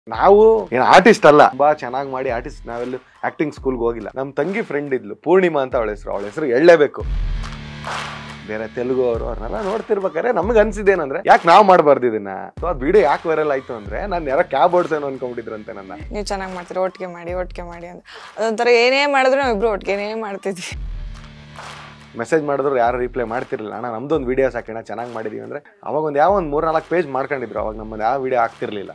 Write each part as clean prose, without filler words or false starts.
ನಾವು ಏನು ಆರ್ಟಿಸ್ಟ್ ಅಲ್ಲ, ತುಂಬಾ ಚೆನ್ನಾಗಿ ಮಾಡಿ ಆರ್ಟಿಸ್ಟ್. ನಾವೆಲ್ಲೂ ಆಕ್ಟಿಂಗ್ ಸ್ಕೂಲ್ಗೆ ಹೋಗಿಲ್ಲ. ನಮ್ಮ ತಂಗಿ ಫ್ರೆಂಡ್ ಇದ್ಲು ಪೂರ್ಣಿಮಾ ಅಂತ ಅವಳ ಹೆಸರು ಹೇಳಲೇಬೇಕು. ಬೇರೆ ತೆಲುಗು ಅವ್ರನ್ನೆಲ್ಲ ನೋಡ್ತಿರ್ಬೇಕಾದ್ರೆ ನಮ್ಗೆ ಅನ್ಸಿದ್ದೇನಂದ್ರೆ ಯಾಕೆ ನಾವು ಮಾಡಬಾರ್ದು ಇದನ್ನ. ಸೊ ಅದು ವಿಡಿಯೋ ಯಾಕೆ ವೈರಲ್ ಆಯ್ತು ಅಂದ್ರೆ ನಾನು ಯಾರೋ ಕ್ಯಾಬ್ ಓಡಿಸೇನೋ ಅನ್ಕೊಂಡ್ಬಿಟ್ಟಿದ್ರಂತೆ ನನ್ನ. ನೀವು ಚೆನ್ನಾಗಿ ಮಾಡ್ತೀರಿ, ಒಟ್ಟಿಗೆ ಮಾಡಿ ಅಂತ ಅದೊಂಥರ ಏನೇ ಮಾಡಿದ್ರು ನಾವು ಇಬ್ರು ಒಟ್ಟಿಗೆ ಮಾಡ್ತಿದ್ವಿ. ಮೆಸೇಜ್ ಮಾಡಿದ್ರು ಯಾರು ರಿಪ್ಲೈ ಮಾಡ್ತಿರ್ಲಿಲ್ಲ. ಅಣ್ಣ ನಮ್ದೊಂದು ವಿಡಿಯೋಸ್ ಹಾಕೋಣ ಚೆನ್ನಾಗಿ ಮಾಡಿದೀವಿ ಅಂದ್ರೆ ಅವಾಗ ಒಂದು 3-4 ಪೇಜ್ ಮಾಡ್ಕೊಂಡಿದ್ರು. ಅವಾಗ ನಮ್ಮನ್ನು ಯಾವ ವಿಡಿಯೋ ಆಗ್ತಿರ್ಲಿಲ್ಲ.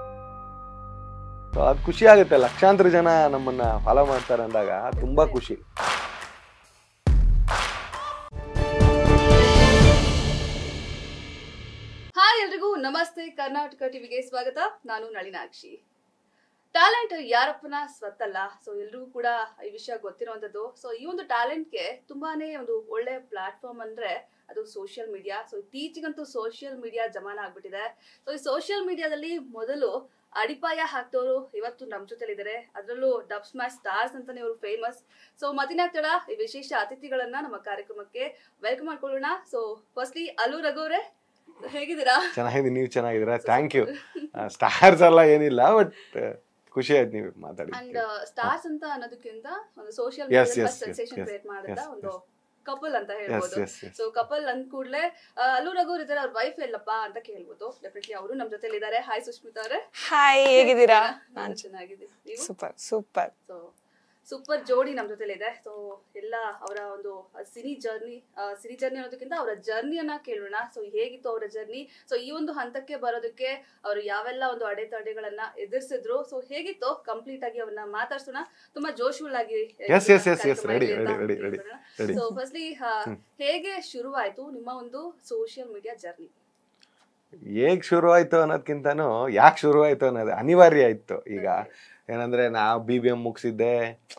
ಸೊ ಅದು ಖುಷಿ ಆಗುತ್ತೆ. ಲಕ್ಷಾಂತರ ಜನ ನಮ್ಮನ್ನ ಫಾಲೋ ಮಾಡ್ತಾರೆ ಅಂದಾಗ ತುಂಬಾ ಖುಷಿ. ಹಾಯ್ ಎಲ್ರಿಗೂ ನಮಸ್ತೆ, ಕರ್ನಾಟಕ ಟಿವಿಗೆ ಸ್ವಾಗತ. ನಾನು ನಳಿನಾಕ್ಷಿ. ಟ್ಯಾಲೆಂಟ್ ಯಾರಪ್ಪನ ಸ್ವತ್ತಲ್ಲ. ಸೊ ಎಲ್ರಿಗೂ ಕೂಡ ಈ ವಿಷಯ ಗೊತ್ತಿರುವಂತದ್ದು. ಸೊ ಈ ಒಂದು ಟ್ಯಾಲೆಂಟ್ಗೆ ತುಂಬಾನೇ ಒಂದು ಒಳ್ಳೆ ಪ್ಲಾಟ್ಫಾರ್ಮ್ ಅಂದ್ರೆ ಅದು ಸೋಷಿಯಲ್ ಮೀಡಿಯಾ. ಸೊ ಇತ್ತೀಚೆಗಂತೂ ಸೋಷಿಯಲ್ ಮೀಡಿಯಾ ಜಮಾನ ಆಗ್ಬಿಟ್ಟಿದೆ. ಸೊ ಈ ಸೋಷಿಯಲ್ ಮೀಡಿಯಾದಲ್ಲಿ ಮೊದಲು ಅಡಿಪಾಯ ಹಾಕ್ತವರು ಇವತ್ತು ನಮ್ಮ ಜೊತೆಲಿದ್ದಾರೆ. ಅದರಲ್ಲೂ dubsmash ಸ್ಟಾರ್ಸ್ ಅಂತಾನೆ ಇವರು ಫೇಮಸ್. ಸೊ ಮತ್ತಿನಾಗ್ತಡ ಈ ವಿಶೇಷ ಅತಿಥಿಗಳನ್ನ ನಮ್ಮ ಕಾರ್ಯಕ್ರಮಕ್ಕೆ ವೆಲ್ಕಮ್ ಮಾಡ್ಕೊಳ್ಳೋಣ. ಸೊ ಫಸ್ಟ್ಲಿ ಅಲ್ಲು ರಘು ಅವರೇ, ಹೇಗಿದ್ದೀರಾ? ಚೆನ್ನಾಗಿದ್ದೀನಿ, ನೀವು ಚೆನ್ನಾಗಿದ್ದೀರಾ? Thank you. ಸ್ಟಾರ್ಸ್ ಎಲ್ಲ ಏನಿಲ್ಲ, ಬಟ್ ಖುಷಿ ಆಯ್ತು ನೀವು ಮಾತಾಡಿ. ಅಂಡ್ ಸ್ಟಾರ್ಸ್ ಅಂತ ಅನ್ನೋದಕ್ಕಿಂತ ಒಂದು ಸೋಷಿಯಲ್ ಮೀಡಿಯಾ ಸೆನ್ಸೇಷನ್ ಕ್ರಿಯೇಟ್ ಮಾಡಿದ ಒಂದು ಕಪಲ್ ಅಂತ ಹೇಳ್ಬೋದು. ಸೊ ಕಪಲ್ ಅಂದ ಕೂಡಲೇ ಅಲ್ಲು ರಘು ಅವ್ರ ಇದ್ದಾರೆ, ಅವ್ರ ವೈಫ್ ಎಲ್ಲಪ್ಪ ಅಂತ ಕೇಳ್ಬೋದು. ಡೆಫಿನೆಟ್ಲಿ ಅವರು ನಮ್ಮ ಜೊತೆಲಿ ಇದ್ದಾರೆ. ಹಾಯ್ ಸುಷ್ಮಿತಾ ಅವರೇ. ಹಾಯ್, ಹೇಗಿದ್ದೀರಾ? ನಾನು ಚೆನ್ನಾಗಿದ್ದೀನಿ. Super super. ಸೊ ಸೂಪರ್ ಜೋಡಿ ನಮ್ಮ ಜೊತೆಲಿ ಇದೆ. ಸೊ ಎಲ್ಲ ಅವರ ಒಂದು ಸಿನಿ ಜರ್ನಿ ಅನ್ನೋದಕ್ಕಿಂತ ಅವರ ಜರ್ನಿಯನ್ನ ಕೇಳೋಣ. ಸೊ ಹೇಗಿತ್ತು ಅವರ ಜರ್ನಿ, ಸೊ ಈ ಒಂದು ಹಂತಕ್ಕೆ ಬರೋದಕ್ಕೆ ಅವರು ಯಾವೆಲ್ಲ ಒಂದು ಅಡೆತಡೆಗಳನ್ನ ಎದುರಿಸಿದ್ರು, ಸೊ ಹೇಗಿತ್ತು ಕಂಪ್ಲೀಟ್ ಆಗಿ ಅವ್ರನ್ನ ಮಾತಾಡ್ಸೋಣ. ತುಂಬಾ ಜೋಶ್ಫುಲ್ ಆಗಿ. ಸೊ ಫಸ್ಟ್ಲಿ ಹೇಗೆ ಶುರುವಾಯ್ತು ನಿಮ್ಮ ಒಂದು ಸೋಷಿಯಲ್ ಮೀಡಿಯಾ ಜರ್ನಿ? ಹೇಗ್ ಶುರು ಆಯ್ತು ಅನ್ನೋದ್ಕಿಂತನೂ ಯಾಕೆ ಶುರು ಆಯ್ತು ಅನ್ನೋದು ಅನಿವಾರ್ಯ ಇತ್ತು. ಈಗ ಏನಂದ್ರೆ ನಾವು BBM ಮುಗಿಸಿದ್ದೆ,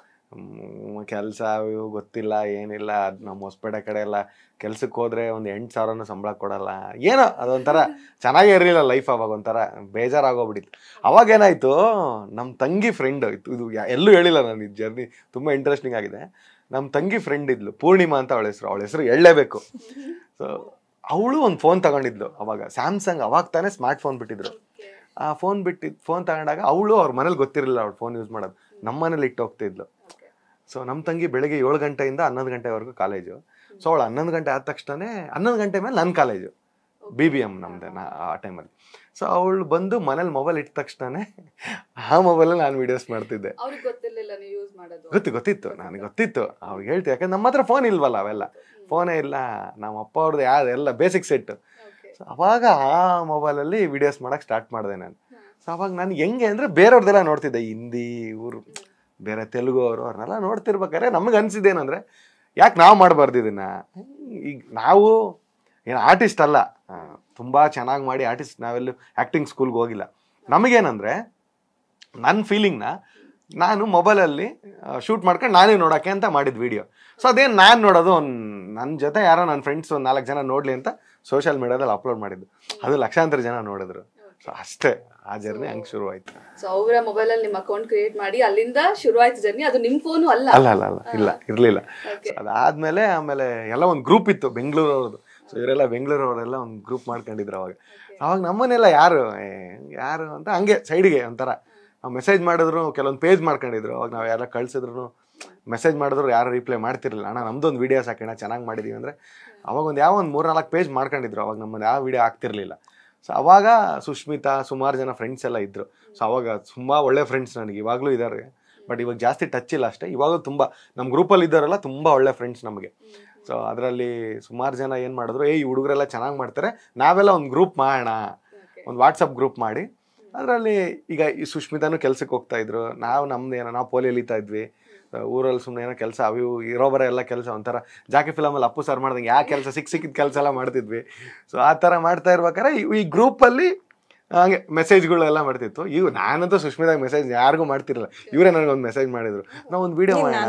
ಕೆಲಸ ಗೊತ್ತಿಲ್ಲ ಏನಿಲ್ಲ. ನಮ್ಮ ಹೊಸಪೇಟೆ ಕಡೆ ಎಲ್ಲ ಕೆಲ್ಸಕ್ಕೆ ಹೋದ್ರೆ ಒಂದು 8,000 ಸಂಬಳ ಕೊಡಲ್ಲ. ಏನೋ ಅದೊಂಥರ ಚೆನ್ನಾಗೇ ಇರಲಿಲ್ಲ ಲೈಫ್. ಅವಾಗ ಒಂಥರ ಬೇಜಾರಾಗೋಗ್ಬಿಟ್ಟಿತ್ತು. ಅವಾಗ ಏನಾಯ್ತು, ನಮ್ಮ ತಂಗಿ ಫ್ರೆಂಡ್ ಇದು ಎಲ್ಲೂ ಹೇಳಿಲ್ಲ ನಾನು. ಈ ಜರ್ನಿ ತುಂಬಾ ಇಂಟ್ರೆಸ್ಟಿಂಗ್ ಆಗಿದೆ. ನಮ್ಮ ತಂಗಿ ಫ್ರೆಂಡ್ ಇದ್ಲು ಪೂರ್ಣಿಮಾ ಅಂತ ಅವಳ ಹೆಸರು ಹೇಳಲೇಬೇಕು. ಸೊ ಅವಳು ಒಂದು ಫೋನ್ ತಗೊಂಡಿದ್ಲು. ಅವಾಗ ಸ್ಯಾಮ್ಸಂಗ್, ಅವಾಗ ತಾನೇ ಸ್ಮಾರ್ಟ್ ಫೋನ್ ಬಿಟ್ಟಿದ್ರು. ಆ ಫೋನ್ ತಗೊಂಡಾಗ ಅವಳು ಅವ್ರ ಮನೇಲಿ ಗೊತ್ತಿರಲಿಲ್ಲ ಅವಳು ಫೋನ್ ಯೂಸ್ ಮಾಡೋದು. ನಮ್ಮ ಮನೇಲಿ ಇಟ್ಟು ಹೋಗ್ತಿದ್ಲು. ಸೊ ನಮ್ಮ ತಂಗಿ ಬೆಳಗ್ಗೆ 7 ಗಂಟೆಯಿಂದ 11 ಗಂಟೆವರೆಗೂ ಕಾಲೇಜು. ಸೊ ಅವಳು 11 ಗಂಟೆ ಆದ ತಕ್ಷಣ 11 ಗಂಟೆ ಮೇಲೆ ನನ್ನ ಕಾಲೇಜು BBM ನಮ್ದೆ ಆ ಟೈಮಲ್ಲಿ. ಸೊ ಅವಳು ಬಂದು ಮನೇಲಿ ಮೊಬೈಲ್ ಇಟ್ಟ ತಕ್ಷಣ ಆ ಮೊಬೈಲಲ್ಲಿ ನಾನು ವಿಡಿಯೋಸ್ ಮಾಡ್ತಿದ್ದೆ. ಗೊತ್ತಿತ್ತು ನನಗೆ ಗೊತ್ತಿತ್ತು. ಅವ್ರಿಗೆ ಹೇಳ್ತೀವಿ, ಯಾಕಂದ್ರೆ ನಮ್ಮ ಹತ್ರ ಫೋನ್ ಇಲ್ವಲ್ಲ, ಅವೆಲ್ಲ ಫೋನೇ ಇಲ್ಲ. ನಮ್ಮ ಅಪ್ಪ ಅವ್ರದ್ದು ಎಲ್ಲ ಬೇಸಿಕ್ ಸೆಟ್. ಸೊ ಅವಾಗ ಆ ಮೊಬೈಲಲ್ಲಿ ವಿಡಿಯೋಸ್ ಮಾಡಕ್ಕೆ ಸ್ಟಾರ್ಟ್ ಮಾಡಿದೆ ನಾನು. ಸೊ ಅವಾಗ ನಾನು ಹೆಂಗೆ ಅಂದರೆ ಬೇರೆಯವ್ರದ್ದೆಲ್ಲ ನೋಡ್ತಿದ್ದೆ, ಹಿಂದಿ ಇವರು ಬೇರೆ ತೆಲುಗು ಅವ್ರನ್ನೆಲ್ಲ ನೋಡ್ತಿರ್ಬೇಕಾದ್ರೆ ನಮಗೆ ಅನಿಸಿದ್ದೇನೆಂದರೆ ಯಾಕೆ ನಾವು ಮಾಡಬಾರ್ದು ಇದನ್ನ. ಈಗ ನಾವು ಏನು ಆರ್ಟಿಸ್ಟ್ ಅಲ್ಲ, ತುಂಬ ಚೆನ್ನಾಗಿ ಮಾಡಿ ಆರ್ಟಿಸ್ಟ್. ನಾವೆಲ್ಲೂ ಆ್ಯಕ್ಟಿಂಗ್ ಸ್ಕೂಲ್ಗೆ ಹೋಗಿಲ್ಲ. ನಮಗೇನಂದರೆ ನನ್ನ ಫೀಲಿಂಗ್ನ ನಾನು ಮೊಬೈಲಲ್ಲಿ ಶೂಟ್ ಮಾಡ್ಕೊಂಡು ನಾನೇ ನೋಡೋಕ್ಕೆ ಅಂತ ಮಾಡಿದ್ದು ವಿಡಿಯೋ. ಸೊ ಅದೇನು ನಾನು ನೋಡೋದು, ನನ್ನ ಜೊತೆ ಯಾರೋ ನನ್ನ ಫ್ರೆಂಡ್ಸ್ ಒಂದು 4 ಜನ ನೋಡಲಿ ಅಂತ ಸೋಷಿಯಲ್ ಮೀಡಿಯಾದಲ್ಲಿ ಅಪ್ಲೋಡ್ ಮಾಡಿದ್ದು. ಅದು ಲಕ್ಷಾಂತರ ಜನ ನೋಡಿದ್ರು. ಸೊ ಅಷ್ಟೇ, ಆ ಜರ್ನಿ ಹಂಗೆ ಶುರು ಆಯ್ತು. ಸೊ ಅವರ ಮೊಬೈಲಲ್ಲಿ ನಿಮ್ಮ ಅಕೌಂಟ್ ಕ್ರಿಯೇಟ್ ಮಾಡಿ ಅಲ್ಲಿಂದ ಶುರು ಆಯ್ತು ಜರ್ನಿ. ಅದು ನಿಮ್ಮ ಫೋನು ಅಲ್ಲ? ಇಲ್ಲ, ಇರಲಿಲ್ಲ. ಅದಾದ್ಮೇಲೆ ಆಮೇಲೆ ಎಲ್ಲ ಒಂದು ಗ್ರೂಪ್ ಇತ್ತು ಬೆಂಗಳೂರು ಅವ್ರದ್ದು. ಸೊ ಇವರೆಲ್ಲ ಬೆಂಗಳೂರು ಅವರೆಲ್ಲ ಒಂದು ಗ್ರೂಪ್ ಮಾಡ್ಕೊಂಡಿದ್ರು. ಅವಾಗ ನಮ್ಮನ್ನೆಲ್ಲ ಯಾರು ಅಂತ ಹಂಗೆ ಸೈಡ್ಗೆ ಒಂಥರ ನಾವು ಮೆಸೇಜ್ ಮಾಡಿದ್ರು, ಕೆಲವೊಂದು ಪೇಜ್ ಮಾಡ್ಕೊಂಡಿದ್ರು. ಅವಾಗ ನಾವು ಯಾರ ಕಳ್ಸಿದ್ರು ಮೆಸೇಜ್ ಮಾಡಿದ್ರು ಯಾರು ರಿಪ್ಲೈ ಮಾಡ್ತಿರ್ಲಿಲ್ಲ. ಅಣ್ಣ ನಮ್ದೊಂದು ವಿಡಿಯೋಸ್ ಹಾಕೋಣ ಚೆನ್ನಾಗಿ ಮಾಡಿದೀವಿ ಅಂದರೆ ಅವಾಗ ಒಂದು 3-4 ಪೇಜ್ ಮಾಡ್ಕೊಂಡಿದ್ರು. ಅವಾಗ ನಮ್ಮನ್ನು ಯಾವ ವಿಡಿಯೋ ಆಗ್ತಿರ್ಲಿಲ್ಲ. ಸೊ ಅವಾಗ ಸುಷ್ಮಿತಾ, ಸುಮಾರು ಜನ ಫ್ರೆಂಡ್ಸ್ ಎಲ್ಲ ಇದ್ದರು. ಸೊ ಅವಾಗ ತುಂಬ ಒಳ್ಳೆ ಫ್ರೆಂಡ್ಸ್ ನನಗೆ ಇವಾಗಲೂ ಇದ್ದಾರೆ. ಬಟ್ ಇವಾಗ ಜಾಸ್ತಿ ಟಚ್ ಇಲ್ಲ ಅಷ್ಟೇ. ಇವಾಗ ತುಂಬ ನಮ್ಮ ಗ್ರೂಪಲ್ಲಿ ಇದ್ದಾರಲ್ಲ ತುಂಬ ಒಳ್ಳೆ ಫ್ರೆಂಡ್ಸ್ ನಮಗೆ. ಸೊ ಅದರಲ್ಲಿ ಸುಮಾರು ಜನ ಏನು ಮಾಡಿದ್ರು, ಈ ಹುಡುಗರೆಲ್ಲ ಚೆನ್ನಾಗಿ ಮಾಡ್ತಾರೆ, ನಾವೆಲ್ಲ ಒಂದು ಗ್ರೂಪ್ ಮಾಡೋಣ, ಒಂದು ವಾಟ್ಸಪ್ ಗ್ರೂಪ್ ಮಾಡಿ. ಅದರಲ್ಲಿ ಈಗ ಈ ಸುಷ್ಮಿತಾನು ಕೆಲ್ಸಕ್ಕೆ ಹೋಗ್ತಾ ಇದ್ರು, ನಾವು ಪೋಲಿ ಎಲಿತಾ ಇದ್ವಿ. ಊರಲ್ಲಿ ಸುಮ್ಮನೆ ಏನೋ ಕೆಲಸ ಅವು ಇರೋಬರ ಎಲ್ಲ ಕೆಲಸ ಒಂಥರ ಜಾಕಿ ಫಿಲಮಲ್ಲಿ ಅಪ್ಪು ಸರ್ ಮಾಡ್ದಂಗೆ ಯಾವ ಕೆಲಸ ಸಿಕ್ಕಿದ ಕೆಲಸ ಎಲ್ಲ ಮಾಡ್ತಿದ್ವಿ. ಸೊ ಆ ಥರ ಮಾಡ್ತಾ ಇರ್ಬೇಕಾದ್ರೆ ಈ ಗ್ರೂಪಲ್ಲಿ ಹಂಗೆ ಮೆಸೇಜ್ಗಳೆಲ್ಲ ಮಾಡ್ತಿತ್ತು. ನಾನಂತೂ ಸುಷ್ಮಿತಾಗ ಮೆಸೇಜ್ ಯಾರಿಗೂ ಮಾಡ್ತಿರಲಿಲ್ಲ. ಇವರೇ ನನಗೊಂದು ಮೆಸೇಜ್ ಮಾಡಿದ್ರು, ನಾವು ಒಂದು ವಿಡಿಯೋ ಮಾಡೋಣ.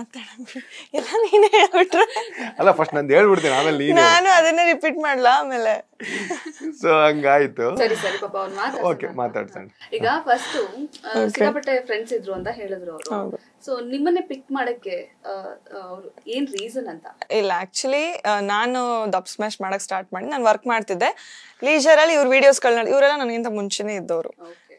ಅಲ್ಲ, ಫಸ್ಟ್ ನಂದು ಹೇಳ್ಬಿಡ್ತೀನಿ, ಆಮೇಲೆ ನಾನು ಅದನ್ನೇ ರಿಪೀಟ್ ಮಾಡ್ಲಾ ಆಮೇಲೆ. ಸೊ ಹಂಗಾಯ್ತು. ಸರಿ ಪಾಪ ಅವ್ನು ಓಕೆ ಮಾತಾಡ್ತಾನೆ. ಈಗ ಫಸ್ಟ್ ಸಿಕ್ಕಾಪಟ್ಟೆ ಫ್ರೆಂಡ್ಸ್ ಇದ್ರು ಅಂತ ಹೇಳಿದ್ರು ಅವರು. ಸೊ ನಿಮ್ಮನ್ನೇ ಪಿಕ್ ಮಾಡಕ್ಕೆ ಅವ್ರು ಏನ್ ರೀಸನ್ ಅಂತ? ಇಲ್ಲ, ಆಕ್ಚುಲಿ ನಾನು dubsmash ಮಾಡಕ್ ಸ್ಟಾರ್ಟ್ ಮಾಡಿ ನಾನು ವರ್ಕ್ ಮಾಡ್ತಿದ್ದೆ ಲೀಜರ್ ಅಲ್ಲಿ. ಇವ್ರ ವಿಡಿಯೋಸ್ಗಳನ್ನ ಇವರೆಲ್ಲ ನನಗಿಂತ ಮುಂಚೆನೇ ಇದ್ದವರು.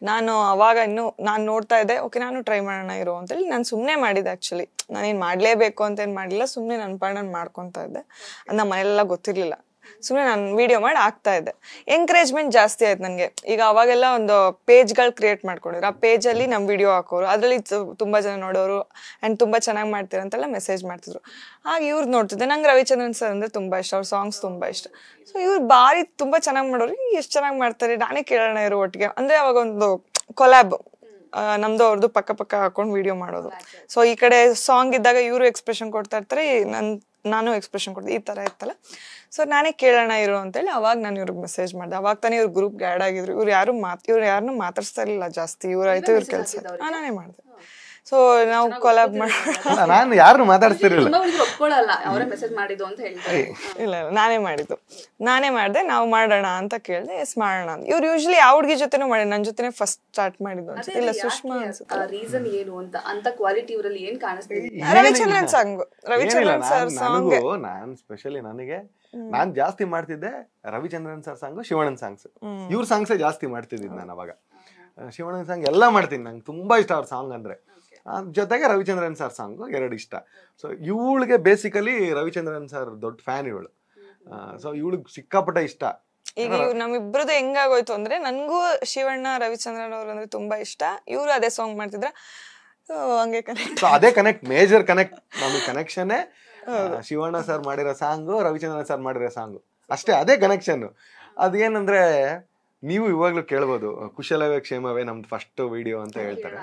ನಾನು ಅವಾಗ ಇನ್ನು ನಾನು ನೋಡ್ತಾ ಇದ್ದೆ, ಓಕೆ ನಾನು ಟ್ರೈ ಮಾಡೋಣ ಇರೋ ಅಂತೇಳಿ ನಾನು ಸುಮ್ಮನೆ ಮಾಡಿದ್ದೆ. ಆ್ಯಕ್ಚುಲಿ ನಾನೇನು ಮಾಡಲೇಬೇಕು ಅಂತ ಏನು ಮಾಡಲಿಲ್ಲ, ಸುಮ್ಮನೆ ನನ್ನ ಪಾಡ್ ನಾನು ಮಾಡ್ಕೊತಾ ಇದ್ದೆ. ಅದು ನಮ್ಮ ಮನೆಯೆಲ್ಲ ಗೊತ್ತಿರಲಿಲ್ಲ. ಸುಮ್ಮನೆ ನಾನು ವಿಡಿಯೋ ಮಾಡಿ ಹಾಕ್ತಾ ಇದ್ದೆ. ಎಂಕರೇಜ್ಮೆಂಟ್ ಜಾಸ್ತಿ ಆಯ್ತು ನನಗೆ. ಈಗ ಅವಾಗೆಲ್ಲ ಒಂದು ಪೇಜ್ಗಳು ಕ್ರಿಯೇಟ್ ಮಾಡ್ಕೊಂಡಿದ್ರು. ಆ ಪೇಜಲ್ಲಿ ನಮ್ಮ ವಿಡಿಯೋ ಹಾಕೋರು, ಅದರಲ್ಲಿ ತುಂಬ ಜನ ನೋಡೋರು ಆ್ಯಂಡ್ ತುಂಬ ಚೆನ್ನಾಗಿ ಮಾಡ್ತೀರ ಅಂತೆಲ್ಲ ಮೆಸೇಜ್ ಮಾಡ್ತಿದ್ರು. ಹಾಗೆ ಇವ್ರದ್ದು ನೋಡ್ತಿದ್ದೆ. ನಂಗೆ ರವಿಚಂದ್ರನ್ ಸರ್ ಅಂದರೆ ತುಂಬ ಇಷ್ಟ, ಅವ್ರ ಸಾಂಗ್ಸ್ ತುಂಬ ಇಷ್ಟ. ಸೊ ಇವ್ರು ಭಾರಿ ತುಂಬ ಚೆನ್ನಾಗಿ ಮಾಡೋರು. ಎಷ್ಟು ಚೆನ್ನಾಗಿ ಮಾಡ್ತಾರೆ, ನಾನೇ ಕೇಳೋಣ ಇರೋ ಒಟ್ಟಿಗೆ ಅಂದರೆ ಅವಾಗ ಒಂದು ಕೊಲ್ಯಾಬ್ ನಮ್ದು ಅವ್ರದ್ದು ಪಕ್ಕ ಪಕ್ಕ ಹಾಕೊಂಡು ವಿಡಿಯೋ ಮಾಡೋದು. ಸೊ ಈ ಕಡೆ ಸಾಂಗ್ ಇದ್ದಾಗ ಇವರು ಎಕ್ಸ್ಪ್ರೆಷನ್ ಕೊಡ್ತಾ ಇರ್ತಾರೆ, ನಾನು ಎಕ್ಸ್ಪ್ರೆಷನ್ ಕೊಡ್ತೀನಿ, ಈ ಥರ ಇತ್ತಲ್ಲ. ಸೊ ನಾನೇ ಕೇಳೋಣ ಇರು ಅಂತೇಳಿ ಅವಾಗ ನಾನು ಇವ್ರಿಗೆ ಮೆಸೇಜ್ ಮಾಡಿದೆ. ಅವಾಗ ತಾನೇ ಇವ್ರ ಗ್ರೂಪ್ಗೆ ಆ್ಯಡ್ ಆಗಿದ್ರು. ಇವ್ರು ಯಾರನ್ನೂ ಮಾತಾಡ್ಸ್ತಾ ಇರಲಿಲ್ಲ ಜಾಸ್ತಿ, ಇವ್ರಾಯ್ತು ಇವ್ರ ಕೆಲಸ. ನಾನೇ ಮಾಡಿದೆ. ಸೊ ನಾವು ಕೊಲಾಬ್ ಮಾಡೋಣ. ನಾನು ಯಾರು ಮಾತಾಡ್ತಿರ್ಲಿಲ್ಲ. ಒಪ್ಕೊಳ್ಳಲ್ಲ ಅವರೇ ಮೆಸೇಜ್ ಮಾಡಿದ್ದು ಅಂತ ಹೇಳ್ತಾರೆ. ಇಲ್ಲ ನಾನೇ ಮಾಡಿದೆ. ನಾವು ಮಾಡೋಣ ಅಂತ ಕೇಳಿದೆ, ಎಸ್ ಮಾಡೋಣ ಅಂತ. ಇವ್ರು ಯೂಶಲಿ ಆ ಹುಡುಗಿ ಜೊತೆನೂ ಮಾಡಿ, ನನ್ನ ಜೊತೆನೆ ಫಸ್ಟ್ ಸ್ಟಾರ್ಟ್ ಮಾಡಿದ್ದು ಅಂತ. ಇಲ್ಲ ಸುಷ್ಮಾ ರೀಸನ್ ಏನು ಅಂತ ಕ್ವಾಲಿಟಿ ಇವರಲ್ಲಿ ಏನ್ ಕಾಣಿಸ್ತಿದೆ? Ravichandran song, Ravichandran sir song. ನಾನು ಸ್ಪೆಷಲಿ ನಾನ್ ಜಾಸ್ತಿ ಮಾಡ್ತಿದ್ದೆ ರವಿಚಂದ್ರನ್ ಸರ್ ಸಾಂಗ್, ಶಿವಣ್ಣನ್ ಸಾಂಗ್ಸ್. ಇವ್ರ ಸಾಂಗ್ಸೇ ಜಾಸ್ತಿ ಮಾಡ್ತಿದ್ದಿದ್ದು ನಾನು ಅವಾಗ. ಶಿವಣ್ಣನ್ ಸಾಂಗ್ ಎಲ್ಲ ಮಾಡ್ತೀನಿ, ನಂಗೆ ತುಂಬಾ ಇಷ್ಟ ಅವ್ರ ಸಾಂಗ್ ಅಂದ್ರೆ. ಜೊತೆಗೆ ರವಿಚಂದ್ರನ್ ಸರ್ ಸಾಂಗ್ 2 ಇಷ್ಟ. ಸೊ ಇವಳಿಗೆ ಬೇಸಿಕಲಿ ರವಿಚಂದ್ರನ್ ಸರ್ ದೊಡ್ಡ ಫ್ಯಾನ್ ಇವಳು. ಸೊ ಇವಳಿಗೆ ಸಿಕ್ಕಾಪಟ್ಟೆ ಇಷ್ಟ. ಈಗ ನಮ್ಮಿಬ್ರದ್ದು ಹೆಂಗಾಗೋಯ್ತು ಅಂದ್ರೆ, ನನ್ಗೂ ಶಿವಣ್ಣ ರವಿಚಂದ್ರನ್ ಅವ್ರು ಅಂದ್ರೆ ತುಂಬಾ ಇಷ್ಟ. ಇವ್ರು ಅದೇ ಸಾಂಗ್ ಮಾಡ್ತಿದ್ರ, ಹಂಗೆ ಕನೆಕ್ಟ್. ಅದೇ ಕನೆಕ್ಟ್, ಮೇಜರ್ ಕನೆಕ್ಟ್. ನಮಗೆ ಕನೆಕ್ಷನ್ ಶಿವಣ್ಣ ಸರ್ ಮಾಡಿರೋ ಸಾಂಗು, ರವಿಚಂದ್ರನ್ ಸರ್ ಮಾಡಿರೋ ಸಾಂಗು ಅಷ್ಟೇ. ಅದೇ ಕನೆಕ್ಷನ್. ಅದೇನಂದ್ರೆ ನೀವು ಇವಾಗ್ಲೂ ಕೇಳ್ಬೋದು, ಕುಶಲವೇ ಕ್ಷೇಮವೇ ನಮ್ದು ಫಸ್ಟ್ ವಿಡಿಯೋ ಅಂತ ಹೇಳ್ತಾರೆ.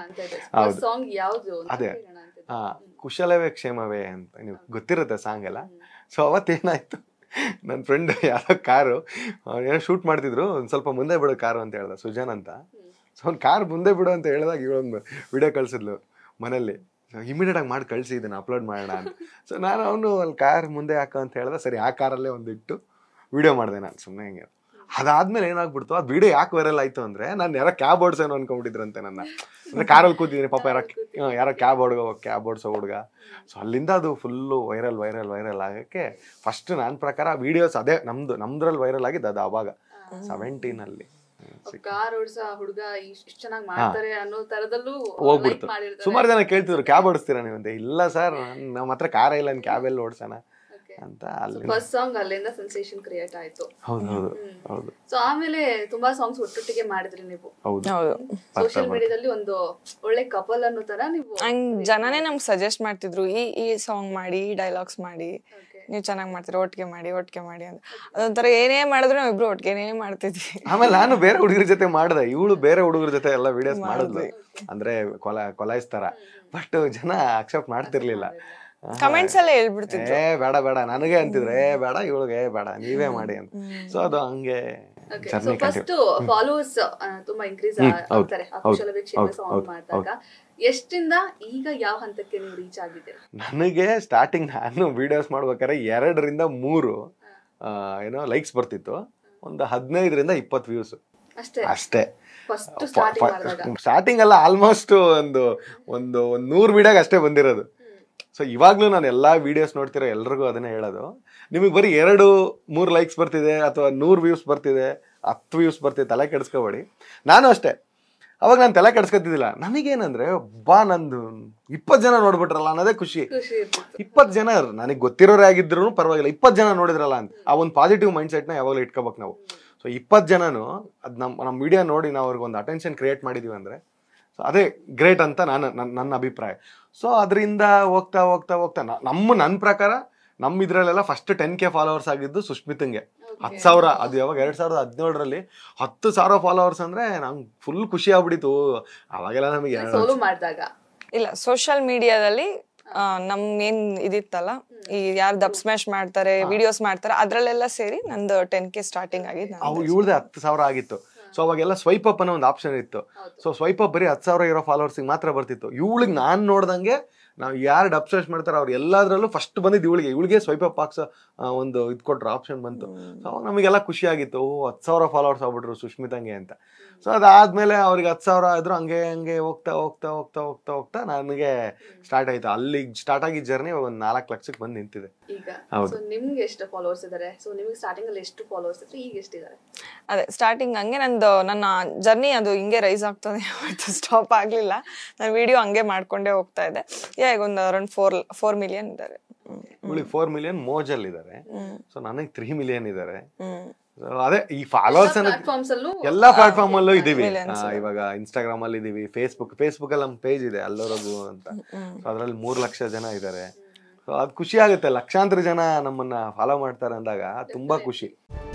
ಹೌದು, ಅದೇ ಕುಶಲವೇ ಕ್ಷೇಮವೇ ಅಂತ ನೀವು ಗೊತ್ತಿರುತ್ತೆ ಸಾಂಗ್ ಎಲ್ಲ. ಸೊ ಅವತ್ತೇನಾಯ್ತು, ನನ್ನ ಫ್ರೆಂಡ್ ಯಾರೋ ಕಾರು ಏನೋ ಶೂಟ್ ಮಾಡ್ತಿದ್ರು, ಒಂದ್ ಸ್ವಲ್ಪ ಮುಂದೆ ಬಿಡು ಕಾರು ಅಂತ ಹೇಳ್ದ ಸುಜನ್ ಅಂತ. ಸೊ ಒಂದು ಕಾರ್ ಮುಂದೆ ಬಿಡು ಅಂತ ಹೇಳಿದಾಗ ಇವಳೊಂದು ವಿಡಿಯೋ ಕಳ್ಸಿದ್ಲು ಮನೇಲಿ. ಇಮಿಡಿಯೇಟ್ ಆಗಿ ಮಾಡಿ ಕಳ್ಸಿ, ಇದನ್ನ ಅಪ್ಲೋಡ್ ಮಾಡೋಣ ಅಂತ. ಸೊ ನಾನು ಅವನು ಅಲ್ಲಿ ಕಾರ್ ಮುಂದೆ ಹಾಕೋ ಅಂತ ಹೇಳ್ದ. ಸರಿ, ಆ ಕಾರಲ್ಲೇ ಒಂದಿಟ್ಟು ವಿಡಿಯೋ ಮಾಡಿದೆ ನಾನು ಸುಮ್ಮನೆ ಹಿಂಗೆ. ಅದಾದ್ಮೇಲೆ ಏನಾಗ್ಬಿಡ್ತು, ಅದು ವಿಡಿಯೋ ಯಾಕೆ ವೈರಲ್ ಆಯ್ತು ಅಂದ್ರೆ, ನಾನು ಯಾರೋ ಕ್ಯಾಬ್ ಓಡಿಸೋನು ಅನ್ಕೊಂಡ್ಬಿಟ್ಟಿದ್ರಂತೆ ನನ್ನ. ಅಂದ್ರೆ ಕಾರಲ್ಲಿ ಕೂತಿದ್ದೀನಿ, ಪಾಪ ಯಾರೋ ಕ್ಯಾಬ್ ಓಡಿಸೋ ಹುಡುಗ. ಸೊ ಅಲ್ಲಿಂದ ಅದು ಫುಲ್ಲು ವೈರಲ್ ಆಗಕ್ಕೆ ಫಸ್ಟ್ ನನ್ನ ಪ್ರಕಾರ ವಿಡಿಯೋಸ್ ಅದೇ ನಮ್ದ್ರಲ್ಲಿ ವೈರಲ್ ಆಗಿದ್ದು ಅದು ಅವಾಗ 17 ಕಾರ್ ಓಡಿಸೋ ಹುಡುಗ ಇಷ್ಟು ಚೆನ್ನಾಗಿ ಮಾಡ್ತಾರೆ ಅನ್ನೋ ತರದಲ್ಲೂ ಹೋಗ್ಬಿಡ್ತು. ಸುಮಾರು ಜನ ಕೇಳ್ತಿದ್ರು, ಕ್ಯಾಬ್ ಓಡಿಸ್ತೀರಾ ನೀವು ಅಂತ. ಇಲ್ಲ ಸರ್, ನಮ್ಮ ಹತ್ರ ಕಾರ್ ಇಲ್ಲ, ಕ್ಯಾಬ್ ಓಡಿಸೋಣ ಅಂತ. ಫಸ್ಟ್ ಸಾಂಗ್ ಅಲ್ಲಿಂದ ಸೆನ್ಸೇಷನ್ ಕ್ರಿಯೇಟ್ ಆಯ್ತು. ಹೌದು. ಸೊ ಆಮೇಲೆ ತುಂಬಾ ಸಾಂಗ್ಸ್ ಒಟ್ಟೊಟ್ಟಿಗೆ ಮಾಡಿದ್ರಿ ನೀವು. ಹೌದು, ಸೋಷಿಯಲ್ ಮೀಡಿಯಾದಲ್ಲಿ ಒಂದು ಒಳ್ಳೆ ಕಪಲ್ ಅನ್ನೋ ತರ ನೀವು. ಜನನೇ ನಮ್ಗೆ ಸಜೆಸ್ಟ್ ಮಾಡ್ತಿದ್ರು, ಈ ಸಾಂಗ್ ಮಾಡಿ, ಈ ಡೈಲಾಗ್ಸ್ ಮಾಡಿ, ನೀವು ಚೆನ್ನಾಗಿ ಮಾಡ್ತೀರಾ, ಒಟ್ಟಿಗೆ ಮಾಡಿ ಅಂತ. ಅದೊಂಥರ ಏನೇ ಮಾಡಿದ್ರು ನಾವಿಬ್ರು ಒಟ್ಟಿಗೆ ಮಾಡ್ತಿದ್ವಿ. ಆಮೇಲೆ ನಾನು ಬೇರೆ ಹುಡುಗರ ಜೊತೆ ಮಾಡ್ದೆ, ಇವಳು ಬೇರೆ ಹುಡುಗರ ಜೊತೆ ಎಲ್ಲ ವಿಡಿಯೋಸ್ ಮಾಡಿದ್ಲು. ಅಂದ್ರೆ ಕೊಲಾಯಿಸ್ತಾರ. ಬಟ್ ಜನ ಅಕ್ಸೆಪ್ಟ್ ಮಾಡ್ತಿರ್ಲಿಲ್ಲ. ಕಮೆಂಟ್ಸ್ ಎಲ್ಲ ಹೇಳ್ಬಿಡ್ತಿದ್ರು, ಬೇಡ ನನಗೆ ಅಂತಿದ್ರೆ, ಬೇಡ ಇವಳಿಗೆ ಬೇಡ, ನೀವೇ ಮಾಡಿ ಅಂತ. ಸೊ ಅದು ಹಂಗೆ ಫಸ್ಟ್ ಫಾಲೋವರ್ಸ್ ತುಂಬಾ ಇನ್ಕ್ರೀಸ್ ಆಗ್ತಾರೆ ಸಾಂಗ್ ಮಾಡಿದಾಗ. ಎಷ್ಟಿಂದ ಈಗ ಯಾವ ಹಂತಕ್ಕೆ ನೀವು ರೀಚ್ ಆಗಿದ್ದೀರಾ? ನನಗೆ ಸ್ಟಾರ್ಟಿಂಗ್ ನಾನು ವಿಡಿಯೋಸ್ ಮಾಡ್ಬೇಕಾದ್ರೆ 2 ರಿಂದ 3 ಏನೋ ಲೈಕ್ಸ್ ಬರ್ತಿತ್ತು, ಒಂದು 15 ರಿಂದ 20 ವ್ಯೂಸ್ ಅಷ್ಟೇ. ಸ್ಟಾರ್ಟಿಂಗ್ ಅಲ್ಲ, ಆಲ್ಮೋಸ್ಟ್ ಒಂದು 100 ವಿಡಿಯೋಗೆ ಅಷ್ಟೇ ಬಂದಿರೋದು. ಸೊ ಇವಾಗ್ಲೂ ನಾನು ಎಲ್ಲಾ ವಿಡಿಯೋಸ್ ನೋಡ್ತಿರೋ ಎಲ್ರಿಗೂ ಅದನ್ನೇ ಹೇಳೋದು, ನಿಮಗೆ ಬರೀ 2-3 ಲೈಕ್ಸ್ ಬರ್ತಿದೆ ಅಥವಾ 100 ವ್ಯೂಸ್ ಬರ್ತಿದೆ, 10 ವ್ಯೂಸ್ ಬರ್ತಿದೆ, ತಲೆ ಕೆಡಿಸ್ಕೋಬೇಡಿ. ನಾನು ಅಷ್ಟೇ, ಅವಾಗ ನಾನು ತಲೆ ಕೆಡಿಸ್ಕೊತಿದ್ದಿಲ್ಲ. ನನಗೇನಂದ್ರೆ, ನಂದು 20 ಜನ ನೋಡ್ಬಿಟ್ರಲ್ಲ ಅನ್ನೋದೇ ಖುಷಿ. 20 ಜನ ನನಗೆ ಗೊತ್ತಿರೋರೇ ಆಗಿದ್ರು ಪರವಾಗಿಲ್ಲ, 20 ಜನ ನೋಡಿದ್ರಲ್ಲ ಅಂತ ಆ ಒಂದು ಪಾಸಿಟಿವ್ ಮೈಂಡ್ ಸೆಟ್ನ ಯಾವಾಗಲೂ ಇಟ್ಕೋಬೇಕು ನಾವು. ಸೊ 20 ಜನನು ಅದು ನಮ್ಮ ವಿಡಿಯೋ ನೋಡಿ ನಾವು ಅವ್ರಿಗೆ ಒಂದು ಅಟೆನ್ಷನ್ ಕ್ರಿಯೇಟ್ ಮಾಡಿದೀವಿ ಅಂದ್ರೆ ಸೊ ಅದೇ ಗ್ರೇಟ್ ಅಂತ ನನ್ನ ಅಭಿಪ್ರಾಯ. ಸೊ ಅದರಿಂದ ಹೋಗ್ತಾ ನನ್ನ ಪ್ರಕಾರ ನಮ್ಮ ಇದ್ರಲ್ಲೆಲ್ಲ ಫಸ್ಟ್ 10K ಫಾಲೋವರ್ಸ್ ಆಗಿದ್ದು ಸುಷ್ಮಿತಂಗೆ 10,000. ಅದು ಯಾವಾಗ 2017ರಲ್ಲಿ 10,000 ಫಾಲೋವರ್ಸ್ ಅಂದ್ರೆ ನಂಗೆ ಫುಲ್ ಖುಷಿ ಆಗ್ಬಿಟ್ಟಿತ್ತು. ಅವಾಗೆಲ್ಲ ನಮಗೆ ಇಲ್ಲ, ಸೋಷಿಯಲ್ ಮೀಡಿಯಾದಲ್ಲಿ ನಮ್ ಏನ್ ಇದಿತ್ತಲ್ಲ, ಈ ಯಾರು ದಬ್ಸ್ಮ್ಯಾಶ್ ಮಾಡ್ತಾರೆ, ವಿಡಿಯೋಸ್ ಮಾಡ್ತಾರೆ, ಅದ್ರಲ್ಲೆಲ್ಲ ಸೇರಿ ನಂದು 10K ಸ್ಟಾರ್ಟಿಂಗ್ ಆಗಿದ್ದು. ಇವಳ್ದೆ 10,000 ಆಗಿತ್ತು. ಸೊ ಅವಾಗೆಲ್ಲ ಸ್ವೈಪ್ ಅಪ್ ಅನ್ನೋ ಒಂದು ಆಪ್ಷನ್ ಇತ್ತು. ಸೊ ಸ್ವೈಪ್ ಅಪ್ ಬರೀ 10,000 ಇರೋ ಫಾಲೋವರ್ಸಿಗೆ ಮಾತ್ರ ಬರ್ತಿತ್ತು. ಇವಳಿಗೆ ನಾನು ನೋಡ್ದಂಗೆ ನಾವು ಯಾರು ಡಬ್ಸ್ಮಾಶ್ ಮಾಡ್ತಾರೆ ಅವ್ರು ಎಲ್ಲಾದ್ರಲ್ಲೂ ಫಸ್ಟ್ ಬಂದಿದ್ದು ಇವಳಿಗೆ ಸ್ವೈಪ್ ಅಪ್ ಹಾಕ್ಸೋ ಒಂದು ಇದು ಕೊಟ್ರು, ಆಪ್ಷನ್ ಬಂತು. ಸೊ ಅವಾಗ ನಮಗೆಲ್ಲ ಖುಷಿ ಆಗಿತ್ತು, 10,000 ಫಾಲೋವರ್ಸ್ ಆಗ್ಬಿಟ್ರು ಸುಷ್ಮಿತಂಗೆ ಅಂತ. ಸೊ ಅದಾದ್ಮೇಲೆ ಅವ್ರಿಗೆ 10,000 ಆದ್ರು, ಹಂಗೆ ಹಂಗೆ ಹೋಗ್ತಾ ಹೋಗ್ತಾ ಹೋಗ್ತಾ ಹೋಗ್ತಾ ಹೋಗ್ತಾ ನನಗೆ ಸ್ಟಾರ್ಟ್ ಆಯ್ತು. ಅಲ್ಲಿ ಸ್ಟಾರ್ಟ್ ಆಗಿದ್ದ ಜರ್ನಿ ಒಂದು 4 ಲಕ್ಷಕ್ಕೆ ಬಂದು ನಿಂತಿದೆ ಈಗ. ಸೊ ನಿಮ್ಗೆ ಎಷ್ಟು ಫಾಲೋವರ್ಸ್ ಇದಾರೆ? ಸೊ ನಿಮ್ಗೆ ಸ್ಟಾರ್ಟಿಂಗ್ ಅಲ್ಲಿ ಎಷ್ಟು ಫಾಲೋವರ್ಸ್ ಇದ್ರು, ಈಗ ಎಷ್ಟಿದ್ದಾರೆ? ಅದೇ ಸ್ಟಾರ್ಟಿಂಗ್ ಹಂಗೆ ನನ್ನ ಜರ್ನಿ ಅದು ಹಿಂಗೆ ರೈಸ್ ಆಗ್ತದೆ, ಯಾವತ್ತೂ ಸ್ಟಾಪ್ ಆಗ್ಲಿಲ್ಲ. ನಾನು ವಿಡಿಯೋ ಹಂಗೆ ಮಾಡ್ಕೊಂಡೇ ಹೋಗ್ತಾ ಇದ್ದೆ. ಈಗ ಒಂದು ಅರೌಂಡ್ 4 ಮಿಲಿಯನ್ ಇದ್ದಾರೆ. ಇವಳಿಗೆ 4 ಮಿಲಿಯನ್ ಮೋಜಲ್ಲಿ ಇದಾರೆ. ಸೊ ನನಗೆ 3 ಮಿಲಿಯನ್ ಇದಾರೆ. ಅದೇ ಈ ಫಾಲೋವರ್ಸ್ ಎಲ್ಲಾ ಪ್ಲಾಟ್ಫಾರ್ಮ್ ಅಲ್ಲೂ ಇದೀವಿ. ಇವಾಗ ಇನ್ಸ್ಟಾಗ್ರಾಮ್ ಅಲ್ಲಿ ಇದೀವಿ, ಫೇಸ್ಬುಕ್ ಅಲ್ಲಿ ನಮ್ಮ ಪೇಜ್ ಇದೆ ಅಲ್ಲು ರಘು ಅಂತ. ಸೊ ಅದ್ರಲ್ಲಿ 3 ಲಕ್ಷ ಜನ ಇದಾರೆ. ಸೊ ಅದ್ ಖುಷಿ ಆಗುತ್ತೆ, ಲಕ್ಷಾಂತರ ಜನ ನಮ್ಮನ್ನ ಫಾಲೋ ಮಾಡ್ತಾರೆ ಅಂದಾಗ ತುಂಬಾ ಖುಷಿ.